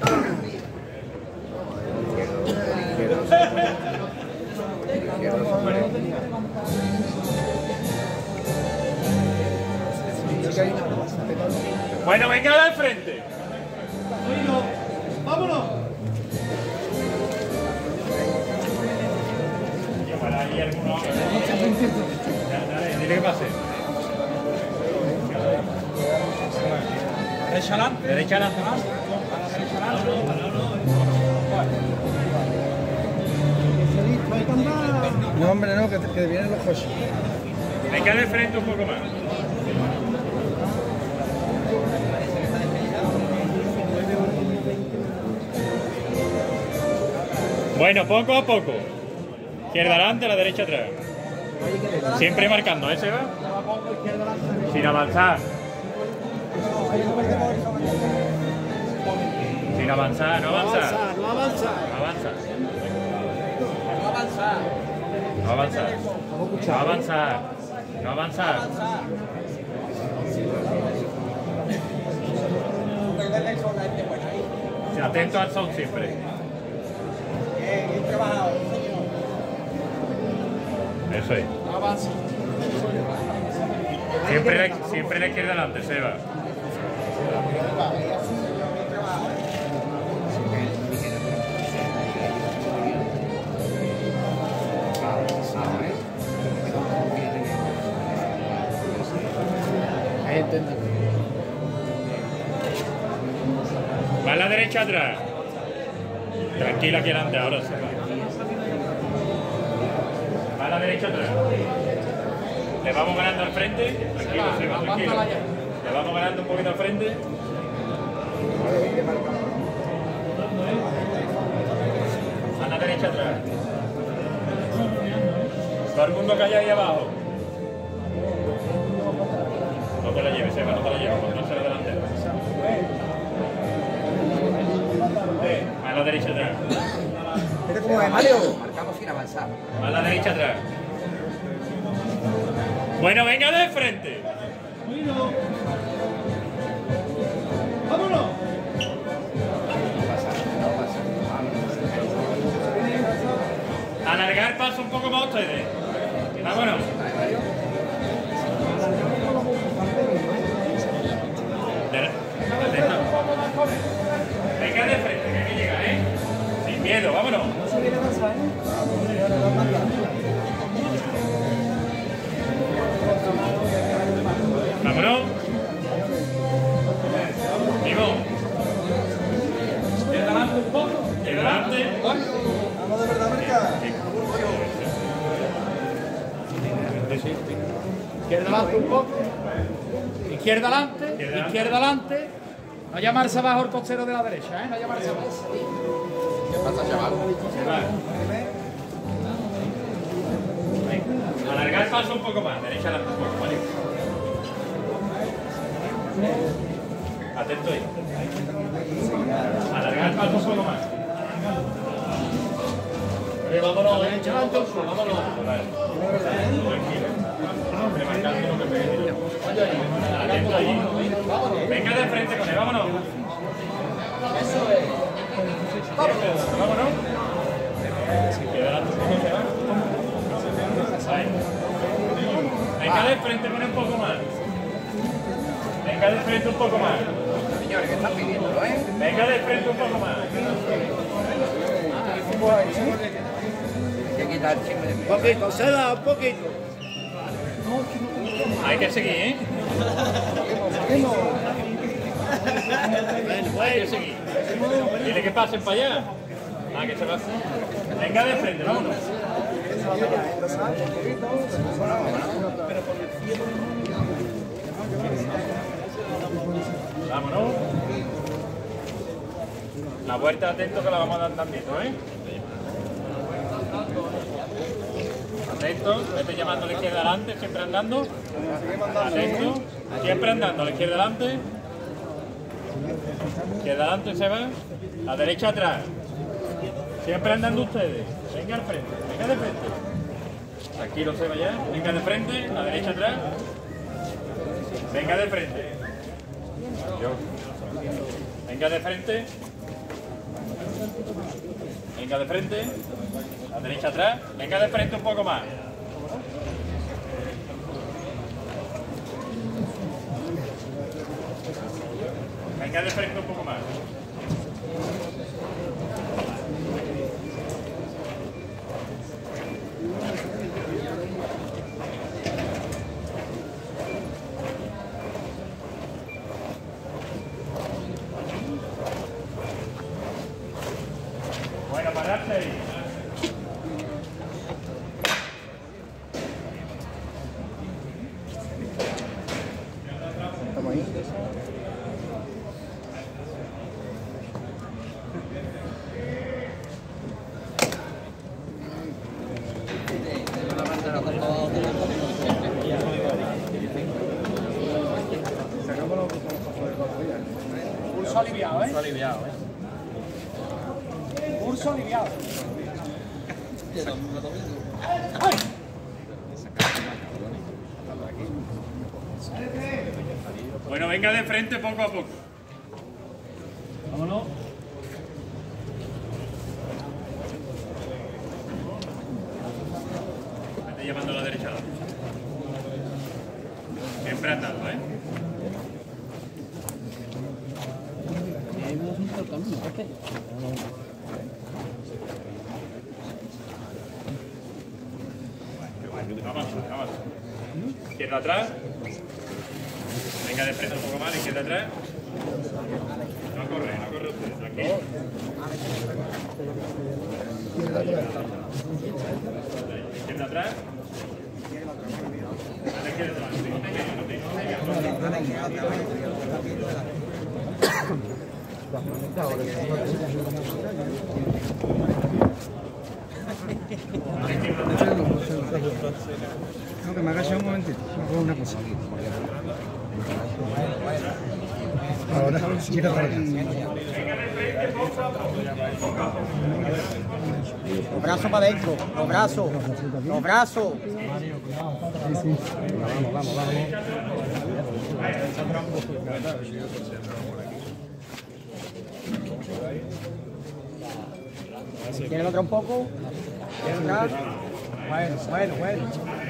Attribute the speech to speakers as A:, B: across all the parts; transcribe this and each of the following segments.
A: Bueno, venga al frente.
B: ¡Vámonos!
A: Ahí alguno. Dale, dile que pase.
B: Derecha adelante.
A: Derecha adelante.
C: No, hombre, no, que vienen los coches.
A: Venga de frente un poco más. Bueno, poco a poco. Izquierda adelante, la derecha atrás. Siempre marcando, ¿eh, Seba? Sin avanzar. Sin avanzar, no avanzar.
B: No avanza.
A: No avanzar.
B: No avanza.
A: No avanzar. No avanzar. No avanzar. Atento al son siempre.
B: Bien trabajado.
A: Eso es.
B: No avanza.
A: Siempre la izquierda adelante, Seba. Va a la derecha atrás. Tranquila aquí adelante, ahora se va. Va a la derecha atrás. Le vamos ganando al frente. Tranquilo, se va, tranquilo. Le vamos ganando un poquito al frente. A la derecha atrás. Todo el mundo calla ahí abajo. No te la lleves, Seba, no te la lleves, no se la delantera. A la derecha atrás.
D: ¿Cómo es, Mario? Marcamos sin avanzar.
A: A la derecha atrás. Bueno, venga de frente.
B: ¡Vámonos!
A: Alargar paso un poco más ustedes. Vámonos. Venga de frente, que aquí llega, ¿eh? Sin miedo, vámonos. Vámonos. Vivo.
B: Adelante un poco.
A: Adelante.
C: Vamos de verdad, América.
B: Izquierda adelante un poco. Izquierda adelante. Izquierda adelante. No llamarse abajo el costero de la derecha, ¿eh? No llamarse abajo.
D: ¿Qué pasa, chaval?
A: Alargar paso un poco más, derecha adelante un poco, ¿vale? Atento ahí. Alargar paso un poco más. Vámonos, derecha adelante un poco, vámonos. Tranquilo. Remarcando lo que pegue. Atento ahí. Venga de frente con él, vámonos.
B: Eso es.
A: Vámonos. Queda adelante un poco, se va. Ahí. Venga de frente con un poco más. Venga de frente un poco más.
D: Señores, ¿qué están pidiendo, eh?
A: Venga de frente un poco más.
D: Hay que quitar el chisme de mí.
B: Un poquito, se da un poquito.
A: Hay que seguir, ¿eh? Hay que seguir. Dile que pasen para allá. Ah, que se va. Venga de frente, vámonos. Vámonos. La vuelta atento que la vamos a dar también, ¿eh? Atento, vete llamando a la izquierda adelante, siempre andando. Atento, siempre andando, a la izquierda adelante. Izquierda adelante se va. La derecha atrás. Siempre andando ustedes. Venga al frente, venga de frente. Tranquilo se va ya. Venga de frente, la derecha atrás. Venga de frente. Venga de frente. Venga de frente. La derecha atrás. Venga de frente un poco más. Venga de frente un poco más. Bueno, pararse ahí.
C: Estamos ahí.
B: Pulso aliviado, ¿eh? Pulso aliviado, Pulso aliviado. ¡Ay!
A: Bueno, venga de frente poco a poco. Vámonos. Me estoy llevando a la derecha. Siempre andando, ¿eh? Vamos, vamos. Izquierda atrás. Venga de frente un poco más, izquierda atrás. No corre usted, tranquilo. Izquierda atrás. A la izquierda atrás.
C: No, que me agache un momentito. Me hago una cosa. Ahora, gira para acá.
E: Los brazos para adentro, los brazos, los brazos.
C: Vamos.
E: ¿Quiere el otro un poco? ¿Quiere atrás? Bueno.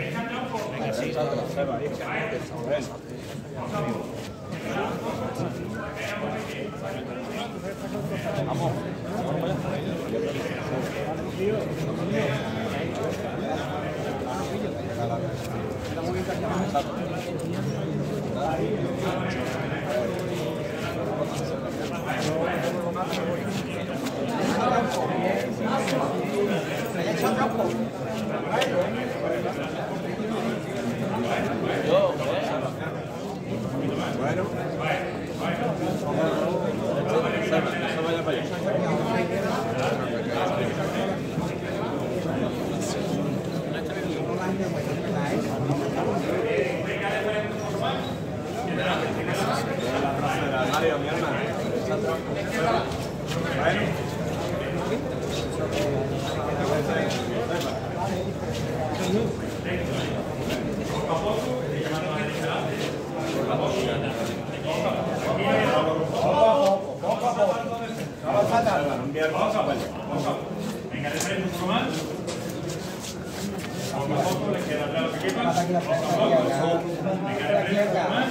E: Venga, de frente un poco más. Poco a poco, le queda atrás lo que quepa. Poco a poco. Venga, de frente un poco más.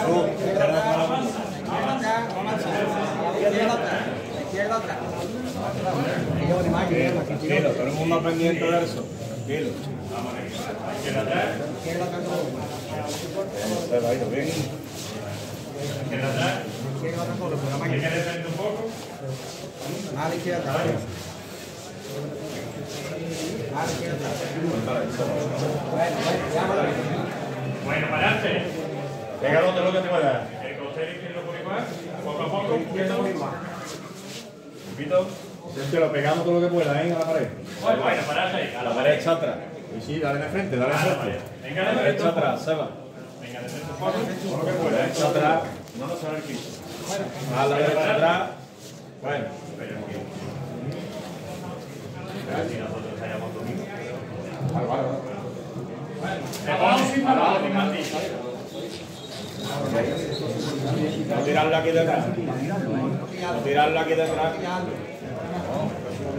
E: Izquierda atrás.
C: Tranquilo, todo el mundo pendiente de eso. Tranquilo.
A: Izquierda atrás.
C: Se va a ir bien.
A: Izquierda atrás. Venga, de frente un poco.
E: A la izquierda atrás.
A: Bueno, pararse.
C: Pégalo todo lo que te pueda.
A: El costero izquierdo por igual. Poco a poco.
C: Repito. Siempre lo pegamos todo lo que pueda, ¿eh? A la pared.
A: Bueno, pararse ahí.
C: A la derecha atrás. Y sí, dale de frente, dale de frente.
A: Venga,
C: A la
A: de frente
C: derecha
A: un poco.
C: atrás, Seba.
A: Venga, de frente un poco.
C: Todo lo que pueda. Derecha atrás.
A: No nos sale el piso.
C: A la derecha atrás. Bueno.
A: Si nosotros hayamos dormido.
C: Vale.
A: Se pone sin martillo.
C: No tirarla aquí detrás. No tirarla aquí detrás.
B: ¿no?